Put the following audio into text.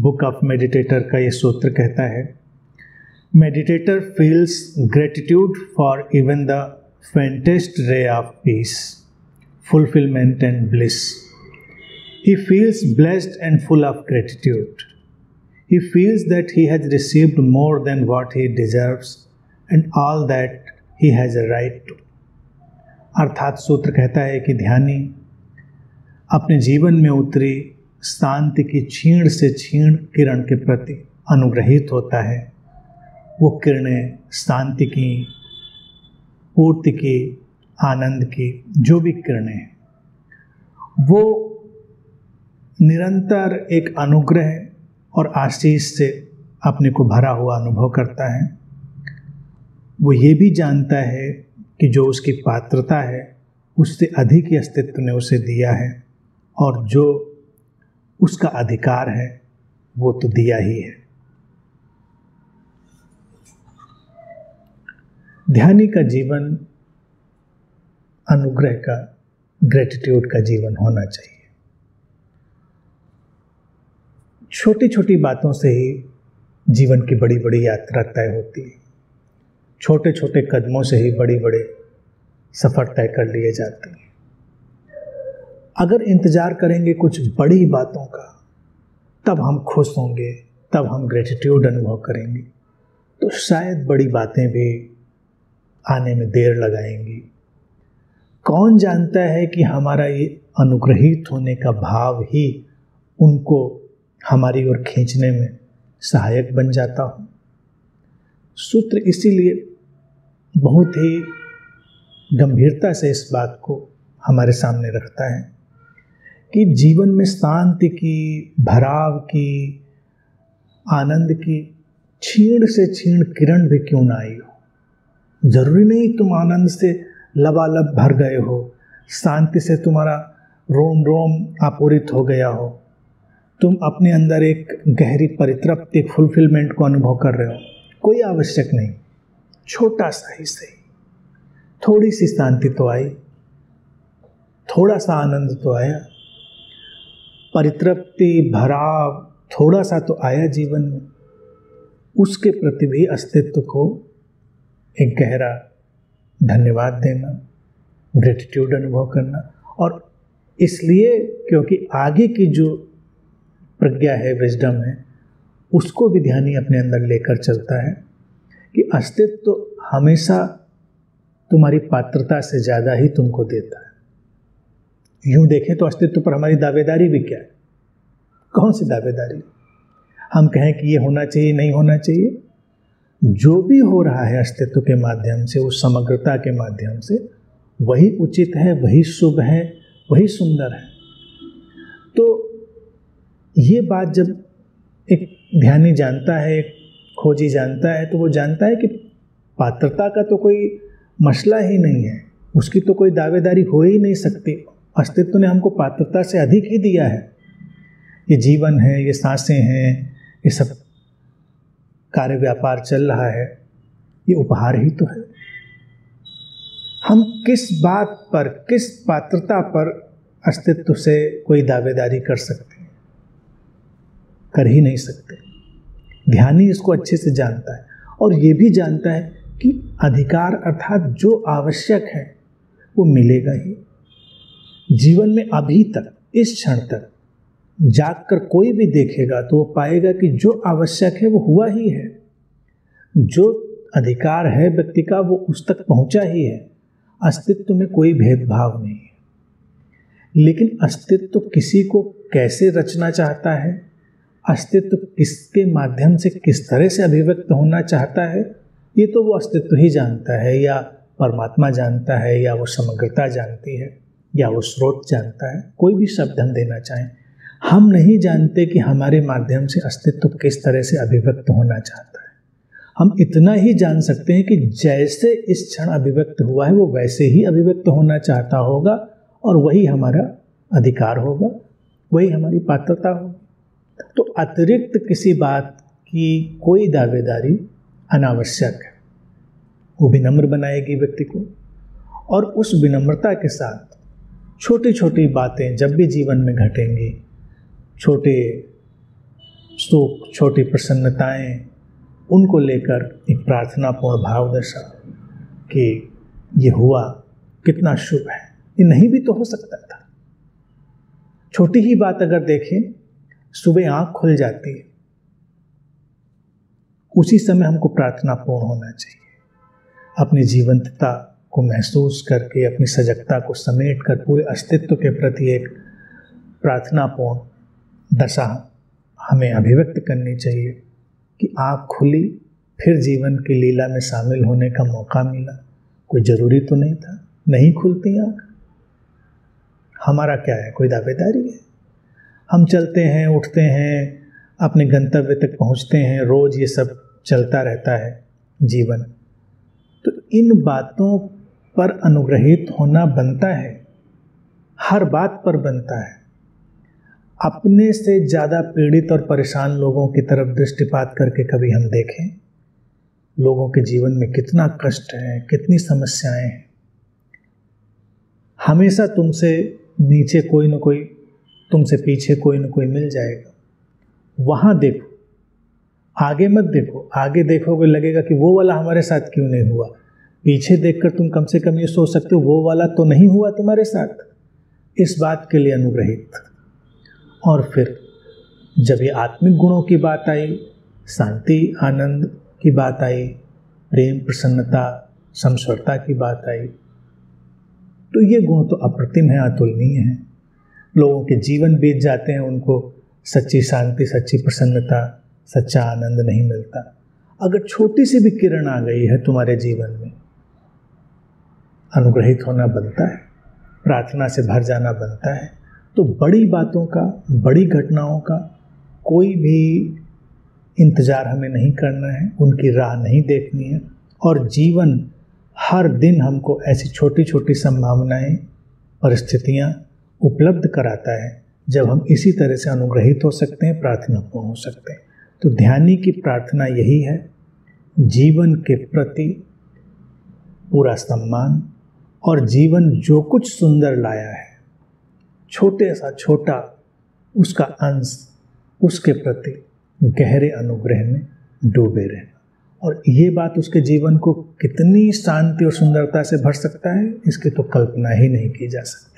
Book of meditator का ये सूत्र कहता है, meditator feels gratitude for even the faintest ray of peace, fulfillment and bliss. He feels blessed and full of gratitude. He feels that he has received more than what he deserves and all that he has a right to. अर्थात सूत्र कहता है कि ध्यानी अपने जीवन में उतरी शांति की क्षीण से क्षीण किरण के प्रति अनुग्रहित होता है। वो किरणें शांति की, पूर्ति की, आनंद की जो भी किरणें हैं, वो निरंतर एक अनुग्रह और आशीष से अपने को भरा हुआ अनुभव करता है। वो ये भी जानता है कि जो उसकी पात्रता है उससे अधिक ही अस्तित्व ने उसे दिया है और जो उसका अधिकार है वो तो दिया ही है। ध्यानी का जीवन अनुग्रह का, ग्रेटिट्यूड का जीवन होना चाहिए। छोटी छोटी बातों से ही जीवन की बड़ी बड़ी यात्रा तय होती है। छोटे छोटे कदमों से ही बड़ी बड़े सफ़र तय कर लिए जाते हैं। अगर इंतज़ार करेंगे कुछ बड़ी बातों का, तब हम खुश होंगे, तब हम ग्रेटिट्यूड अनुभव करेंगे, तो शायद बड़ी बातें भी आने में देर लगाएंगी। कौन जानता है कि हमारा ये अनुग्रहित होने का भाव ही उनको हमारी ओर खींचने में सहायक बन जाता हो। सूत्र इसीलिए बहुत ही गंभीरता से इस बात को हमारे सामने रखता है कि जीवन में शांति की, भराव की, आनंद की क्षीण से क्षीण किरण भी क्यों ना आई हो। जरूरी नहीं तुम आनंद से लबालब भर गए हो, शांति से तुम्हारा रोम रोम आपूरित हो गया हो, तुम अपने अंदर एक गहरी परितृप्ति, एक फुलफिलमेंट को अनुभव कर रहे हो, कोई आवश्यक नहीं। छोटा सा ही सही, थोड़ी सी शांति तो आई, थोड़ा सा आनंद तो आया, परितृप्ति, भराव थोड़ा सा तो आया जीवन में। उसके प्रति भी अस्तित्व को एक गहरा धन्यवाद देना, ग्रेटिट्यूड अनुभव करना। और इसलिए क्योंकि आगे की जो प्रज्ञा है, विजडम है, उसको भी ध्यानी अपने अंदर लेकर चलता है कि अस्तित्व तो हमेशा तुम्हारी पात्रता से ज़्यादा ही तुमको देता है। यूँ देखें तो अस्तित्व पर हमारी दावेदारी भी क्या है? कौन सी दावेदारी? हम कहें कि ये होना चाहिए, नहीं होना चाहिए। जो भी हो रहा है अस्तित्व के माध्यम से, उस समग्रता के माध्यम से, वही उचित है, वही शुभ है, वही सुंदर है। तो ये बात जब एक ध्यानी जानता है, एक खोजी जानता है, तो वो जानता है कि पात्रता का तो कोई मसला ही नहीं है, उसकी तो कोई दावेदारी हो ही नहीं सकती। अस्तित्व ने हमको पात्रता से अधिक ही दिया है। ये जीवन है, ये सांसें हैं, ये सब कार्य व्यापार चल रहा है, ये उपहार ही तो है। हम किस बात पर, किस पात्रता पर अस्तित्व से कोई दावेदारी कर सकते हैं? कर ही नहीं सकते। ध्यानी इसको अच्छे से जानता है और ये भी जानता है कि अधिकार अर्थात जो आवश्यक है वो मिलेगा ही। जीवन में अभी तक, इस क्षण तक जाग कर कोई भी देखेगा तो वो पाएगा कि जो आवश्यक है वो हुआ ही है। जो अधिकार है व्यक्ति का वो उस तक पहुंचा ही है। अस्तित्व में कोई भेदभाव नहीं है। लेकिन अस्तित्व किसी को कैसे रचना चाहता है, अस्तित्व किसके माध्यम से किस तरह से अभिव्यक्त होना चाहता है, ये तो वो अस्तित्व ही जानता है, या परमात्मा जानता है, या वो समग्रता जानती है, या वो स्रोत जानता है। कोई भी शब्द हम देना चाहें, हम नहीं जानते कि हमारे माध्यम से अस्तित्व किस तरह से अभिव्यक्त होना चाहता है। हम इतना ही जान सकते हैं कि जैसे इस क्षण अभिव्यक्त हुआ है वो वैसे ही अभिव्यक्त होना चाहता होगा और वही हमारा अधिकार होगा, वही हमारी पात्रता होगी। तो अतिरिक्त किसी बात की कोई दावेदारी अनावश्यक है। वो विनम्र बनाएगी व्यक्ति को, और उस विनम्रता के साथ छोटी छोटी बातें जब भी जीवन में घटेंगी, छोटे सुख, छोटी प्रसन्नताएं, उनको लेकर एक प्रार्थनापूर्ण भाव दशा कि ये हुआ कितना शुभ है, ये नहीं भी तो हो सकता था। छोटी ही बात अगर देखें, सुबह आंख खुल जाती है, उसी समय हमको प्रार्थनापूर्ण होना चाहिए। अपनी जीवंतता को महसूस करके, अपनी सजगता को समेट कर पूरे अस्तित्व के प्रति एक प्रार्थनापूर्ण दशा हमें अभिव्यक्त करनी चाहिए कि आँख खुली, फिर जीवन की लीला में शामिल होने का मौका मिला। कोई ज़रूरी तो नहीं था, नहीं खुलती आँख, हमारा क्या है, कोई दावेदारी है? हम चलते हैं, उठते हैं, अपने गंतव्य तक पहुँचते हैं, रोज़ ये सब चलता रहता है जीवन। तो इन बातों पर अनुग्रहित होना बनता है, हर बात पर बनता है। अपने से ज़्यादा पीड़ित और परेशान लोगों की तरफ दृष्टिपात करके कभी हम देखें, लोगों के जीवन में कितना कष्ट है, कितनी समस्याएं हैं। हमेशा तुमसे नीचे कोई न कोई, तुमसे पीछे कोई न कोई मिल जाएगा। वहाँ देखो, आगे मत देखो। आगे देखोगे लगेगा कि वो वाला हमारे साथ क्यों नहीं हुआ। पीछे देखकर तुम कम से कम ये सोच सकते हो वो वाला तो नहीं हुआ तुम्हारे साथ। इस बात के लिए अनुग्रहित। और फिर जब ये आत्मिक गुणों की बात आई, शांति आनंद की बात आई, प्रेम प्रसन्नता समस्वरता की बात आई, तो ये गुण तो अप्रतिम है, अतुलनीय है। लोगों के जीवन बीत जाते हैं, उनको सच्ची शांति, सच्ची प्रसन्नता, सच्चा आनंद नहीं मिलता। अगर छोटी सी भी किरण आ गई है तुम्हारे जीवन में, अनुग्रहित होना बनता है, प्रार्थना से भर जाना बनता है। तो बड़ी बातों का, बड़ी घटनाओं का कोई भी इंतज़ार हमें नहीं करना है, उनकी राह नहीं देखनी है। और जीवन हर दिन हमको ऐसी छोटी छोटी संभावनाएं, परिस्थितियां उपलब्ध कराता है, जब हम इसी तरह से अनुग्रहित हो सकते हैं, प्रार्थनापूर्ण हो सकते हैं। तो ध्यानी की प्रार्थना यही है, जीवन के प्रति पूरा सम्मान, और जीवन जो कुछ सुंदर लाया है, छोटे सा छोटा उसका अंश, उसके प्रति गहरे अनुग्रह में डूबे रहना। और ये बात उसके जीवन को कितनी शांति और सुंदरता से भर सकता है, इसकी तो कल्पना ही नहीं की जा सकती।